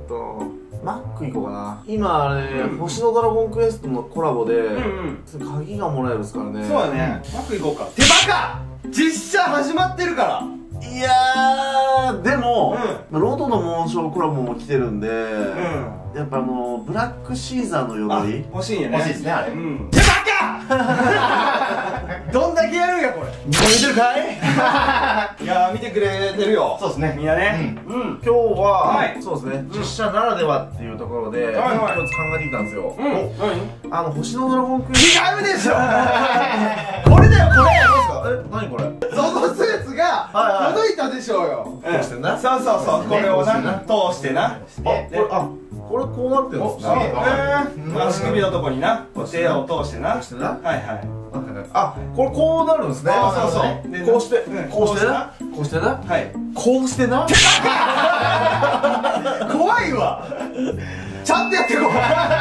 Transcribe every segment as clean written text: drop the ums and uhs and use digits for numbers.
マック行こうかな。今あれ、星のドラゴンクエストのコラボで鍵がもらえるですからね。 そうだね、マック行こうか。ってバカ、実写始まってるから。 いやー、でも、ロトの紋章コラボも来てるんで、やっぱブラックシーザーの鎧欲しいよね。 欲しいですね、あれ。 ってバカどんだけやるんやこれ。 見てるかい？ いやー、見てくれてるよ。 そうですね、 みんなね。 今日は、そうですね、実写ならではっていうところで、一つ考えてきたんですよ。星のドラゴンクエスト。 違うでしょこれだよ、これ。 何これ？ そのスーツが届いたでしょうよ。 通してんな。 そうそうそう、これをな、通してな。 これこうなってるんですね。 足首のとこにな、手を通してな。はいはい。 あ、これこうなるんですね。 そうそう。 こうして、こうしてな。こうしてな。 はい。 こうしてな。 怖いわ。ちゃんとやってこう。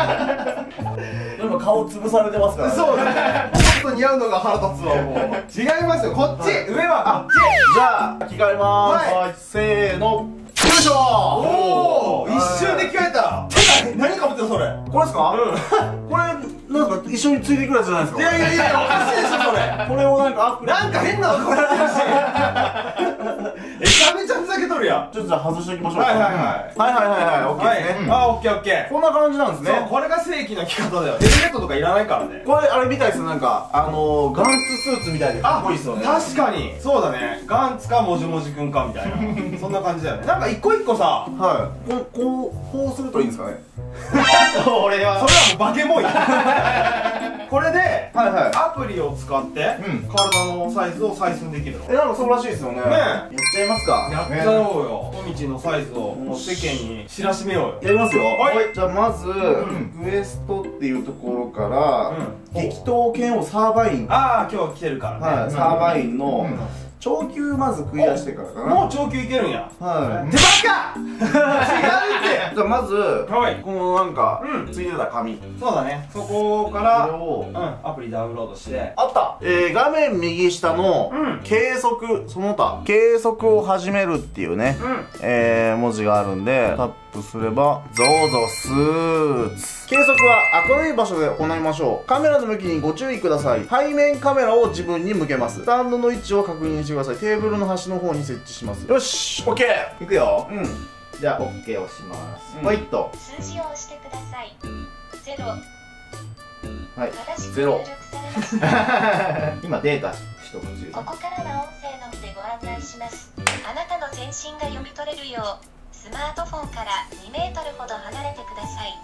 今顔潰されてますからね。 そうだね。ちょっと似合うのが腹立つわ、もう。違いますよ、こっち。上はこっち。 じゃあ着替えまーす。せーの。よいしょー。 おお、一瞬で決めた。てか、何かぶってるそれ。 これですか？これなんか一緒についてくるやつじゃないですか。 いやいやいや、おかしいでしょそれ。 これをなんかアップなんか変なのこれってるし。めちゃめちゃふざけとるやん。 ちょっとじゃあ外しておきましょうか。 はいはいはい。 はいはいはいはい、オッケーですね。 あ、オッケーオッケー。 こんな感じなんですね。 そう、これが正規の着方だよ。ヘルメットとかいらないからね。 これあれみたいです。なんかガンツスーツみたいでかっこいいですよね。 確かにそうだね。ガンツかもじもじくんかみたいな。そんな感じだよね。なんか一個一個さ、 はい、こうするといいんですかね。 それはもうバケモンや。これでアプリを使って体のサイズを採寸できるの。 なんかそうらしいですよね。やっちゃいますか。 やっちゃおうよ。小道のサイズを世間に知らしめようよ。 やりますよ。 はい。 じゃあまずウエストっていうところから激闘剣をサーバイン、 ああ、今日来てるからね。 サーバインの長級まずクリアしてからかな。 もう長級いけるんや。 はい。 でバカ違うって。 じゃあまずこのなんかついてた紙、 そうだね。そこからこれをアプリダウンロードしてあった。画面右下の計測、その他計測を始めるっていうね文字があるんで、タップすればゾウゾスーツ。計測は明るい場所で行いましょう。カメラの向きにご注意ください。背面カメラを自分に向けます。スタンドの位置を確認してください。テーブルの端の方に設置します。よし、オッケー。いくよ。じゃあ OK を押します。ポイッと数字を押してください。0。 はい、 0。 今データ一つ。 ここからは音声のみでご案内します。あなたの全身が読み取れるようスマートフォンから2メートルほど離れてください。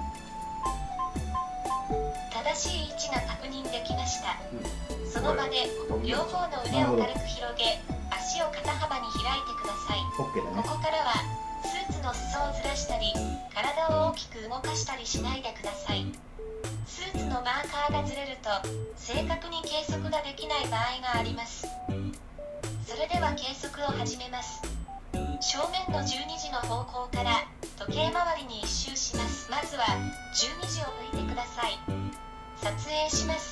正しい位置が確認できました。その場で両方の腕を軽く広げ、足を肩幅に開いてください。ここからはスーツの裾をずらしたり体を大きく動かしたりしないでください。スーツのマーカーがずれると正確に計測ができない場合があります。それでは計測を始めます。正面の12時の方向から時計回りに一周します。まずは12時を向いてください。撮影します。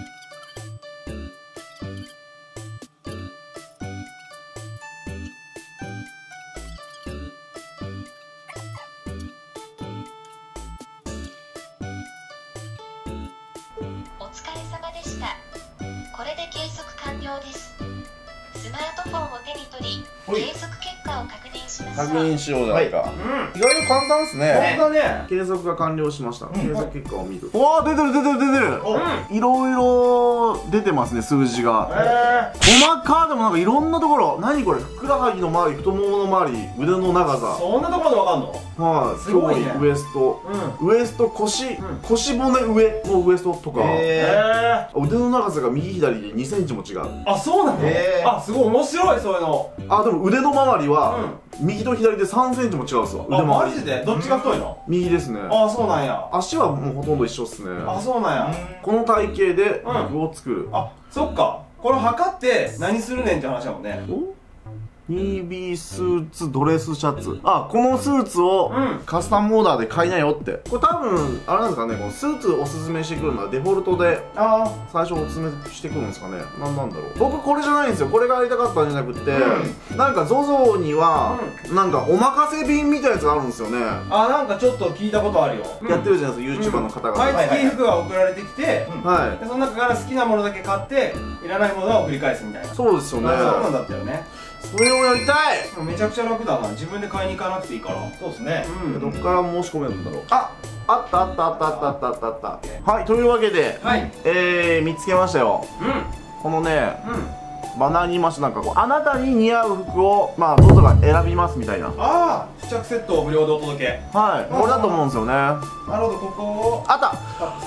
お疲れ様でした。これで計測完了です。スマートフォンを手に取り、計測結果を確認しましょう。 確認しようじゃないか。意外と簡単ですね。 本当だね。 計測が完了しました。計測結果を見る。わあ、出てる出てる出てる。いろいろ出てますね、数字が。細かでもなんかいろんなところ。何これ、ふくらはぎの周り、太ももの周り、腕の長さ。 そんなところでわかんの？ はい、 すごいね。 ウエスト、ウエスト、腰骨上のウエストとか。腕の長さが右左で2センチも違う。 あ、そうなの？あ、すごい面白い、そういうの。 あ、でも腕の周りは右と左で3センチも違うっすわ。腕あ、マ周り。 ジで？どっちが太いの？ 右ですね。 あ、そうなんや。 足はもうほとんど一緒っすね。 あ、そうなんや。 この体型で具を作る。 あ、そっか。これ測って何するねんって話だもんね。 2B スーツドレスシャツ。あ、このスーツをカスタムオーダーで買いなよって。これ多分あれなんですかね、このスーツおすすめしてくるのはデフォルトで最初おすすめしてくるんですかね。なんだろう、僕これじゃないんですよ。これがやりたかったんじゃなくて、なんか ZOZO にはなんかお任せ便みたいなやつがあるんですよね。 あ、なんかちょっと聞いたことあるよ。 やってるじゃないですか、 YouTuber の方が。 毎月服が送られてきて、 はい、 でその中から好きなものだけ買っていらないものは送り返すみたいな。 そうですよね。 そうなんだったよね。 それをやりたい。 めちゃくちゃ楽だな。自分で買いに行かなくていいから。そうですね。 どっから申し込めるんだろう。あったあったあったあったあったあったあった。はい、というわけで、見つけましたよ。このね、バナーに言いました。なんかこう、あなたに似合う服をZOZOが選びますみたいな。 ああ、試着セットを無料でお届け。 はい、これだと思うんですよね。 なるほど、ここをあった。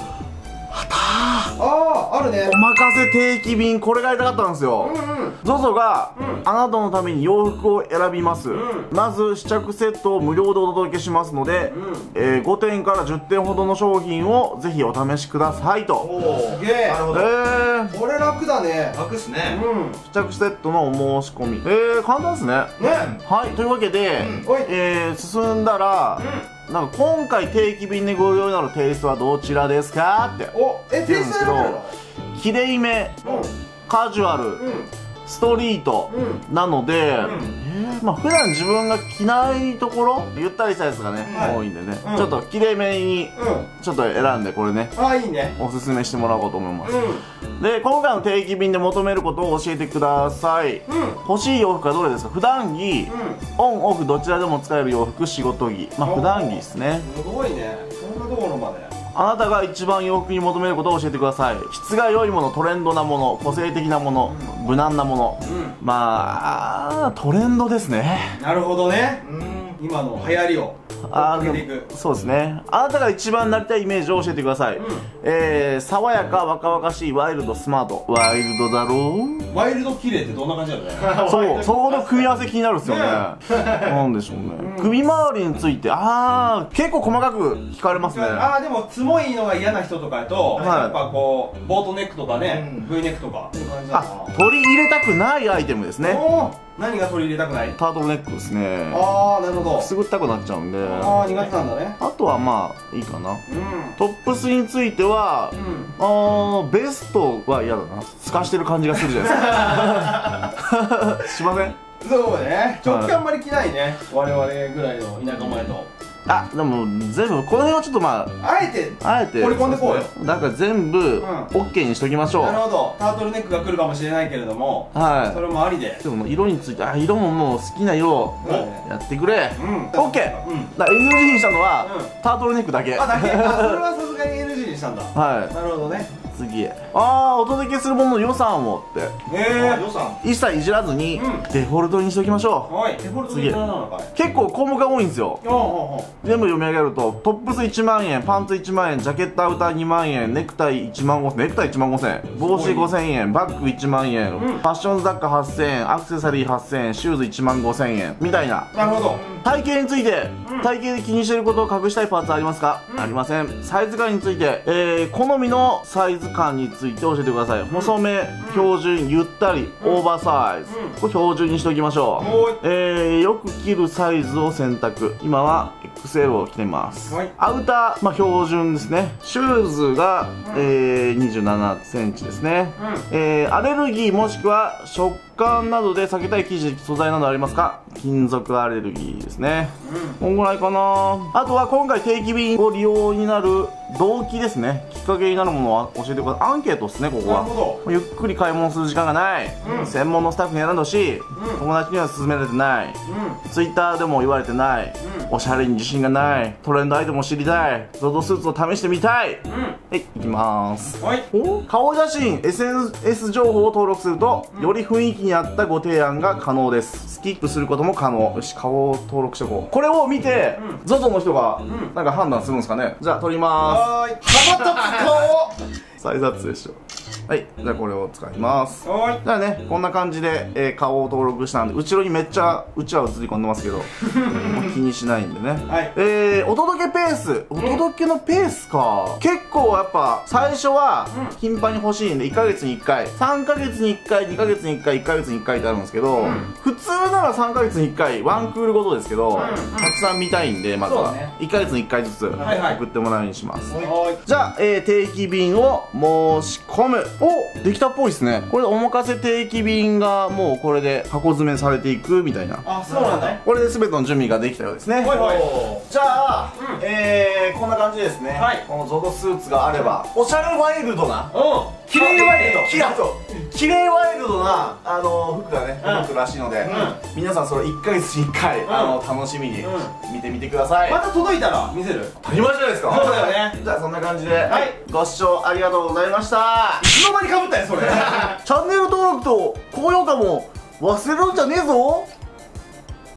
ああ、あるね。 お任せ定期便、これがやりたかったんですよ。ZOZO があなたのために洋服を選びます。まず試着セットを無料でお届けしますので、5点から10点ほどの商品をぜひお試しくださいと。 すげえ。なるほど。これ楽だね。楽っすね。 試着セットのお申し込み、簡単ですね。はい、というわけで、進んだらなんか今回定期便でご利用になるテイストはどちらですかって言うんですけど、きれいめ、カジュアル、ストリートなので、普段自分が着ないところ、ゆったりしたやつがね多いんでね、ちょっときれいめにちょっと選んで、これねおすすめしてもらおうと思います。で、今回の定期便で求めることを教えてください。欲しい洋服はどれですか？普段着、オンオフどちらでも使える洋服、仕事着。普段着ですね。 すごいね。そんなところまで。 あなたが一番洋服に求めることを教えてください。質が良いもの、トレンドなもの、個性的なもの、無難なもの。トレンドですね。 なるほどね。今の流行りを追っかけていく。 そうですね。あなたが一番なりたいイメージを教えてください。爽やか、若々しい、ワイルド、スマート。ワイルドだろう。 ワイルド綺麗ってどんな感じだよね。 そう、そこの組み合わせ気になるんですよね。なんでしょうね。首周りについて、結構細かく聞かれますね。 でもつもいのが嫌な人とかやと、やっぱこうボートネックとかね、V ネックとか。 取り入れたくないアイテムですね。 何が取り入れたくない？ タートルネックですね。 なるほど。 くすぐったくなっちゃうんで。 苦手なんだね。 あとはいいかな。トップスについては、ベストは嫌だな。透かしてる感じがするじゃないですか。しません？ そうね。直近あんまり着ないね。我々ぐらいの田舎前と。 でも全部この辺はちょっとあえて盛り込んでこうよ。 だから全部 OK にしときましょう。 なるほど。タートルネックが来るかもしれないけれども、それもありで。 でも色について色ももう好きな色やってくれ。 OK。 だから NG にしたのはタートルネックだけ。 だけ。それはさすがに NG にしたんだ。なるほどね。 次へ。お届けするものの予算をって。 予算一切いじらずにデフォルトにしときましょう。 はい。デフォルトになのかい。 結構項目が多いんですよ。全部読み上げると、トップス1万円、パンツ1万円、ジャケットアウター2万円、ネクタイ1万5000円、ネクタイ1万5000円、帽子5000円、バッグ1万円、ファッション雑貨8000円、アクセサリー8000円、シューズ1万5000円みたいな。 なるほど。 体型について、体型で気にしていることを隠したいパーツありますか？ありません。サイズ感について、好みのサイズ感について教えてください。細め、標準、ゆったり、オーバーサイズ。これ標準にしておきましょう。よく着るサイズを選択。今は XL を着ています。アウター、標準ですね。シューズが、27センチですね。アレルギーもしくは食感などで避けたい生地、素材などありますか？金属アレルギーですね。こんぐらいかな。あとは今回定期便ご利用になる動機ですね。きっかけになるものを教えてください。アンケートですね、ここは。ゆっくり買い物する時間がない。専門のスタッフに選んでほしい。友達には勧められてない。ツイッターでも言われてない。おしゃれに自信がない。トレンドアイテムを知りたい。ZOZOスーツを試してみたい。はい、いきまーす。顔写真、SNS 情報を登録すると、より雰囲気に合ったご提案が可能です。スキップすることも可能。よし、顔を登録しておこう。これを見て、ZOZO の人がなんか判断するんですかね。じゃあ撮りまーす。 羽ばたく顔。 再撮影しよう。 はい、じゃあこれを使います。 はい。 じゃあね、こんな感じで、顔を登録したんで、後ろにめっちゃうちは映り込んでますけどもう気にしないんでね。 はい。 お届けペース、お届けのペースか、結構やっぱ最初は頻繁に欲しいんで、1ヶ月に1回、3ヶ月に1回、2ヶ月に1回、1ヶ月に1回ってあるんですけど、普通なら3ヶ月に1回ワンクールごとですけど、たくさん見たいんで、まずは1ヶ月に1回ずつ送ってもらうようにします。じゃあ、定期便を申し込む。お、できたっぽいですね。これでお任せ定期便がもうこれで箱詰めされていくみたいな。 あ、そうなんだ。 これで全ての準備ができたようですね。じゃあ、こんな感じですね。この ZOZO スーツがあれば、おしゃれワイルドな、 キレイワイルド、 綺麗ワイルドな服がね届くらしいので、皆さんそれ1ヶ月に1回楽しみに見てみてください。 また届いたら見せる。 当たり前じゃないですか。 そうだよね。 じゃあそんな感じでご視聴ありがとうございました。 いつの間にかぶったよそれ。 チャンネル登録と高評価も忘れるんじゃねえぞ。